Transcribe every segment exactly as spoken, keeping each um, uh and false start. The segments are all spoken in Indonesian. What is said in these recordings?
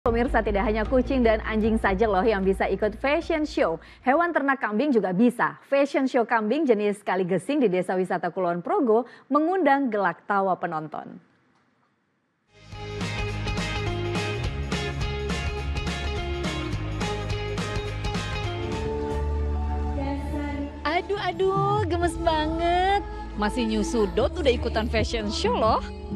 Pemirsa, tidak hanya kucing dan anjing saja loh yang bisa ikut fashion show. Hewan ternak kambing juga bisa. Fashion show kambing jenis Kaligesing di Desa Wisata Kulon Progo mengundang gelak tawa penonton. Aduh, aduh, gemes banget. Masih nyusudot udah ikutan fashion show loh.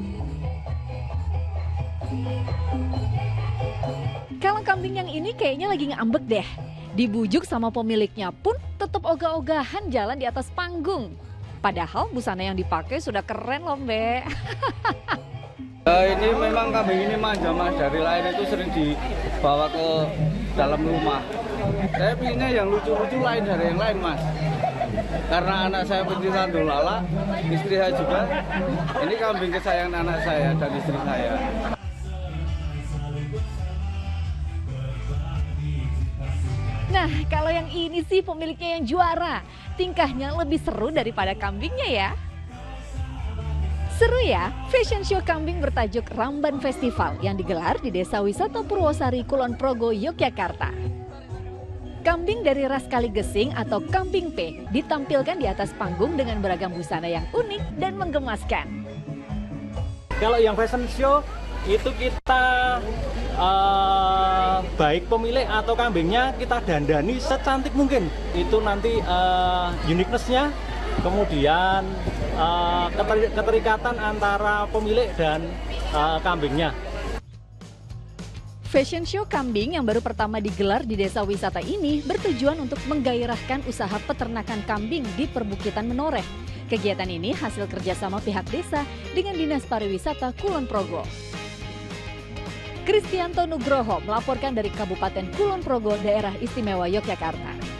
Kalau kambing yang ini kayaknya lagi ngambek deh. Dibujuk sama pemiliknya pun tetap ogah-ogahan jalan di atas panggung. Padahal busana yang dipakai sudah keren loh, Mbak. Uh, ini memang kambing ini manja mas, dari lain itu sering dibawa ke dalam rumah. Saya pilihnya yang lucu-lucu lain dari yang lain mas. Karena anak saya pecinta dolala, istri saya juga. Ini kambing kesayangan anak saya dan istri saya. Nah, kalau yang ini sih pemiliknya yang juara. Tingkahnya lebih seru daripada kambingnya ya. Seru ya, fashion show kambing bertajuk Ramban Festival yang digelar di Desa Wisata Purwosari, Kulon Progo, Yogyakarta. Kambing dari ras Kaligesing atau kambing P ditampilkan di atas panggung dengan beragam busana yang unik dan menggemaskan. Kalau yang fashion show itu kita uh, baik pemilik atau kambingnya kita dandani secantik mungkin. Itu nanti uh, uniqueness-nya, kemudian uh, keterikatan antara pemilik dan uh, kambingnya. Fashion show kambing yang baru pertama digelar di desa wisata ini bertujuan untuk menggairahkan usaha peternakan kambing di perbukitan Menoreh. Kegiatan ini hasil kerjasama pihak desa dengan Dinas Pariwisata Kulon Progo. Kristianto Nugroho melaporkan dari Kabupaten Kulon Progo, Daerah Istimewa Yogyakarta.